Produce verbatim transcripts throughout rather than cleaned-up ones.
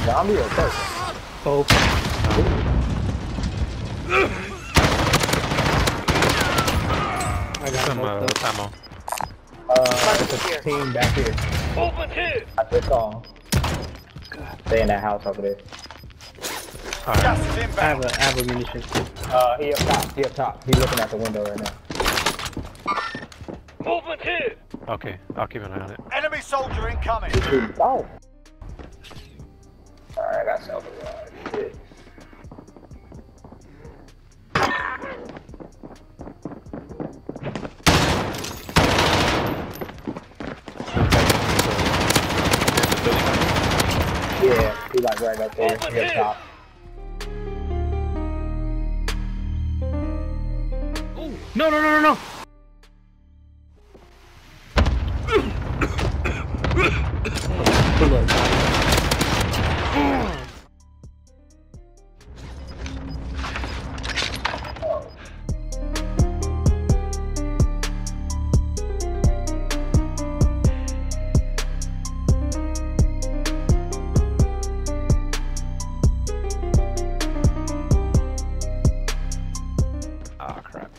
zombie or a person? Oh. I got some uh, ammo. Uh, it's a team back here. Movement here. That's all. Stay in that house over there. Gas Alright. is I have inbound. a, I have a munition. Uh, he up top. He up top. He's looking out the window right now. Movement here. Okay, I'll keep an eye on it. Enemy soldier incoming. Oh. Alright, I got self revive. Yeah, he like right up there. He up top. Oh, no, no, no, no, no. Pull up. Ah, crap.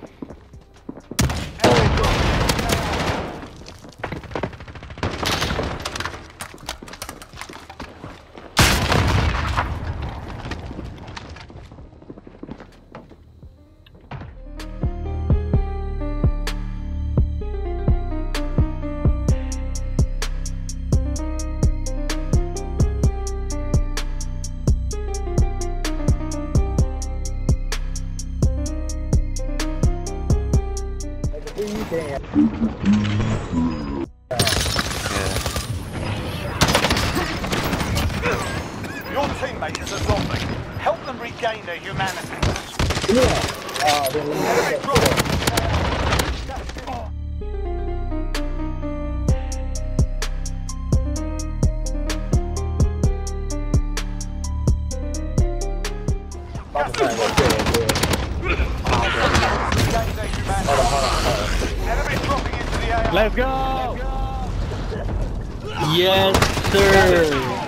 Your teammate is a zombie. Help them regain their humanity. Yeah. Uh, then let me Enemy get drop. I'm trying to go kill him, Regain their humanity. Enemy dropping into the A R. Let's go! Yes, sir!